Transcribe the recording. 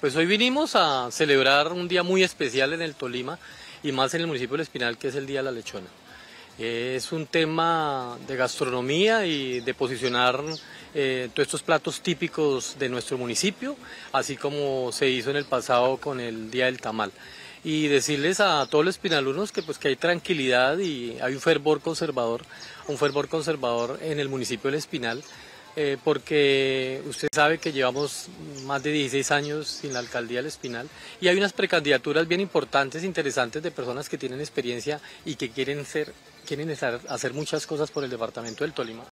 Pues hoy vinimos a celebrar un día muy especial en el Tolima y más en el municipio del Espinal, que es el Día de la Lechona. Es un tema de gastronomía y de posicionar todos estos platos típicos de nuestro municipio, así como se hizo en el pasado con el Día del Tamal. Y decirles a todos los espinalunos que hay tranquilidad y hay un fervor conservador en el municipio del Espinal, porque usted sabe que llevamos más de 16 años sin la alcaldía del Espinal y hay unas precandidaturas bien importantes, interesantes de personas que tienen experiencia y que quieren hacer muchas cosas por el departamento del Tolima.